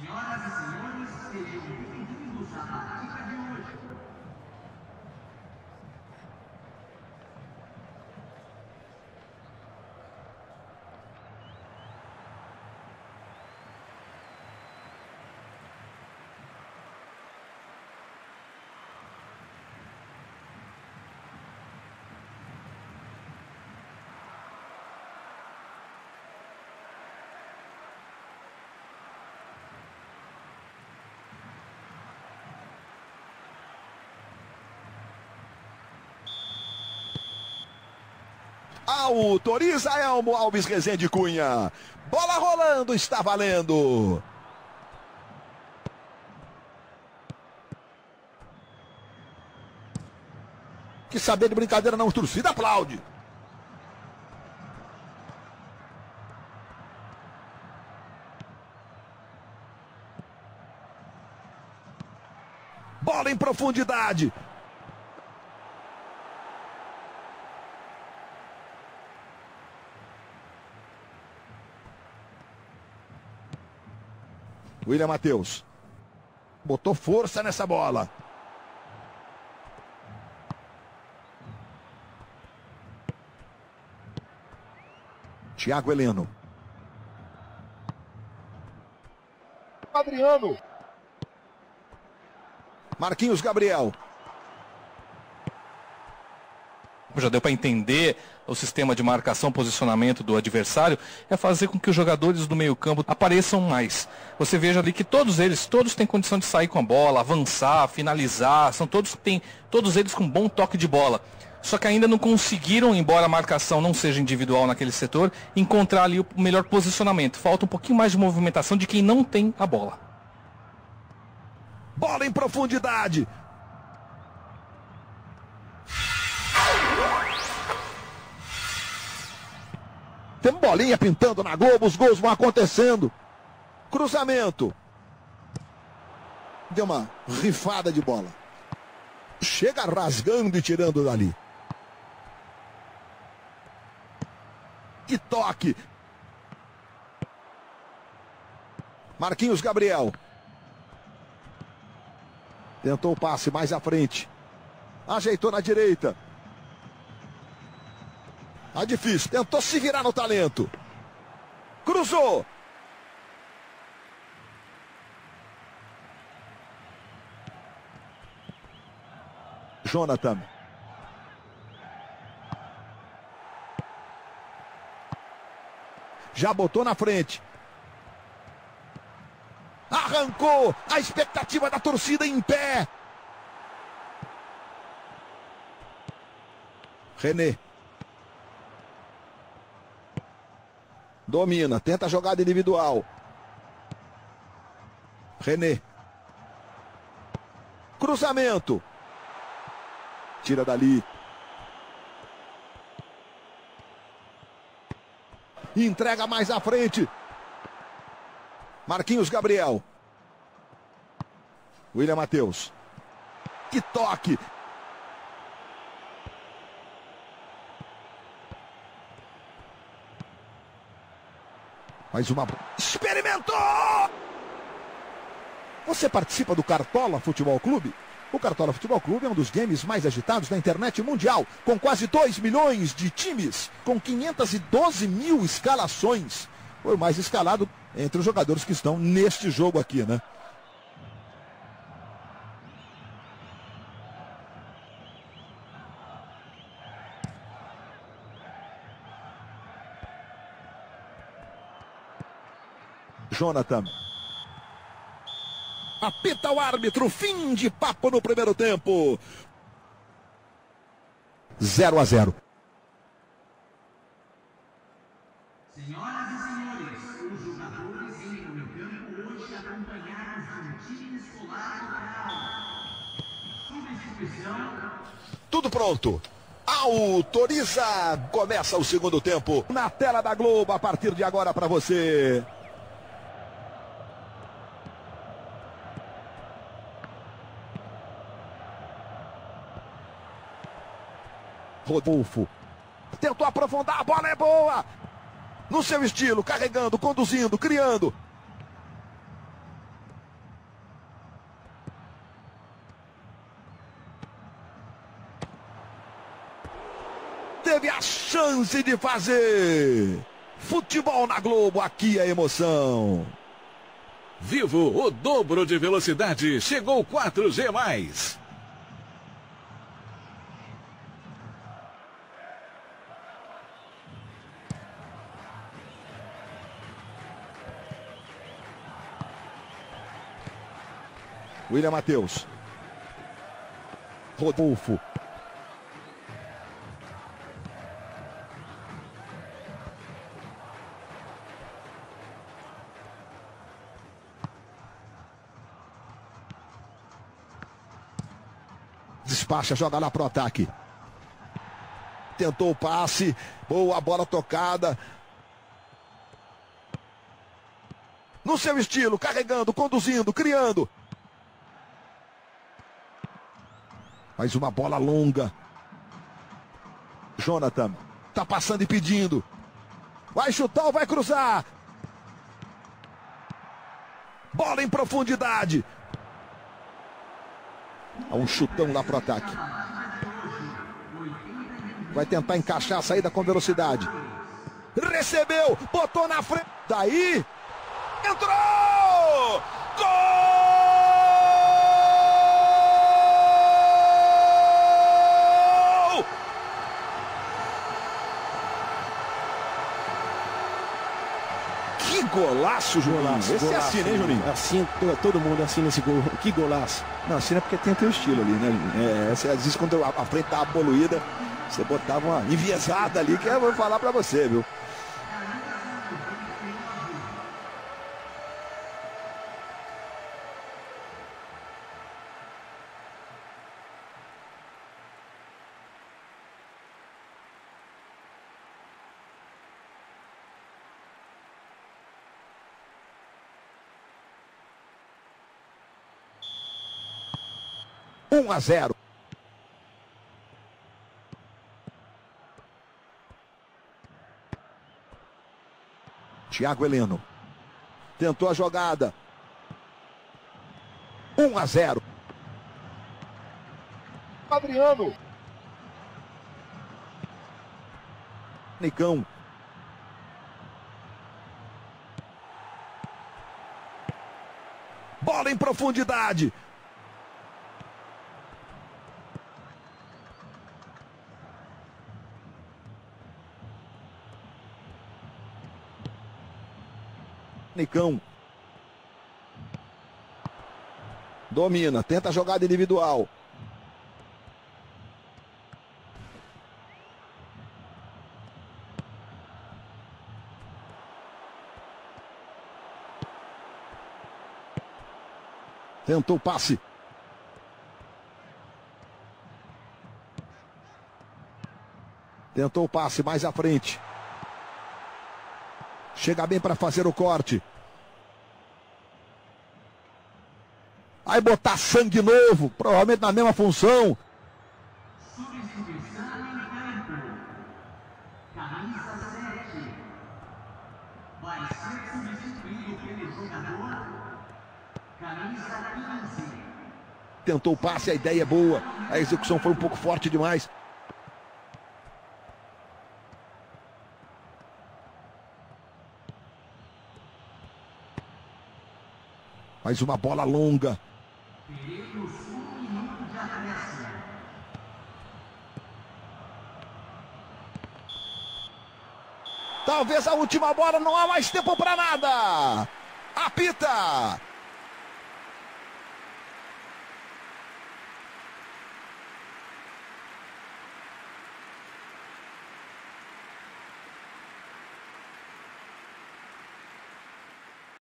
Senhoras e senhores, sejam bem-vindos à partida de hoje. Autoriza Elmo Alves Rezende Cunha. Bola rolando, está valendo. Que saber de brincadeira não, torcida aplaude. Bola em profundidade. William Matheus. Botou força nessa bola. Thiago Heleno. Adriano. Marquinhos Gabriel. Já deu para entender o sistema de marcação, posicionamento do adversário, é fazer com que os jogadores do meio-campo apareçam mais. Você veja ali que todos têm condição de sair com a bola, avançar, finalizar, todos eles com bom toque de bola. Só que ainda não conseguiram, embora a marcação não seja individual naquele setor, encontrar ali o melhor posicionamento. Falta um pouquinho mais de movimentação de quem não tem a bola. Bola em profundidade. Tem bolinha pintando na Globo, os gols vão acontecendo. Cruzamento. Deu uma rifada de bola. Chega rasgando e tirando dali. Que toque. Marquinhos Gabriel. Tentou o passe mais à frente. Ajeitou na direita. Tá difícil. Tentou se virar no talento. Cruzou. Jonathan. Já botou na frente. Arrancou. A expectativa da torcida em pé. René. Domina, tenta a jogada individual. René. Cruzamento. Tira dali. Entrega mais à frente. Marquinhos Gabriel. William Matheus. Que toque. Mais uma. Experimentou! Você participa do Cartola Futebol Clube? O Cartola Futebol Clube é um dos games mais agitados da internet mundial, com quase 2 milhões de times, com 512 mil escalações. Foi o mais escalado entre os jogadores que estão neste jogo aqui, né? Jonathan. Apita o árbitro, fim de papo no primeiro tempo. 0-0. Senhoras e senhores, os jogadores entram no campo hoje acompanhados de um time escolar local. Substituição. Tudo pronto. Autoriza. Começa o segundo tempo. Na tela da Globo, a partir de agora para você. Rodolfo. Tentou aprofundar, a bola é boa. No seu estilo, carregando, conduzindo, criando. chance de fazer. Futebol na Globo, aqui a emoção. Vivo o dobro de velocidade. Chegou 4G+. William Matheus. Rodolfo. Despacha, joga lá pro ataque. Tentou o passe. Boa bola tocada. No seu estilo, carregando, conduzindo, criando. Mais uma bola longa. Jonathan. Tá passando e pedindo. Vai chutar ou vai cruzar? Bola em profundidade. Há um chutão lá pro ataque. Vai tentar encaixar a saída com velocidade. Recebeu, botou na frente. Daí. Entrou! Gol! Que golaço, Juninho. Esse assina, hein, Juninho? Assim, todo mundo assina esse gol. Que golaço. Não, assina porque tem o teu estilo ali, né, Juninho? Às vezes quando a frente tá poluída, você botava uma enviesada ali, que eu vou falar pra você, viu? Um a 0. Thiago Heleno. Tentou a jogada. 1 a 0. Adriano. Nicão. Bola em profundidade. Nicão. Domina, tenta a jogada individual. Tentou o passe. Tentou o passe mais à frente. Chega bem para fazer o corte. Vai botar sangue novo, provavelmente na mesma função. Substituição em campo. Camisa 7. Vai ser substituído pelo jogador. Camisa 15. Tentou o passe, a ideia é boa. A execução foi um pouco forte demais. Mais uma bola longa. Teremos 1 minuto de acréscimo. Talvez a última bola, não há mais tempo para nada. Apita.